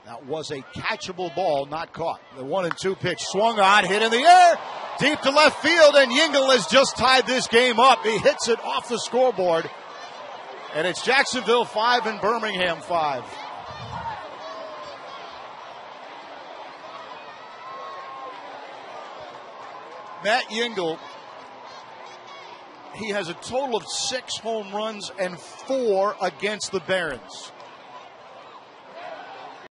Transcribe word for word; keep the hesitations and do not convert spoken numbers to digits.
That was a catchable ball, not caught. The one and two pitch swung on, hit in the air, deep to left field, and Juengel has just tied this game up. He hits it off the scoreboard, and it's Jacksonville five and Birmingham five. Matt Juengel, he has a total of six home runs and four against the Barons.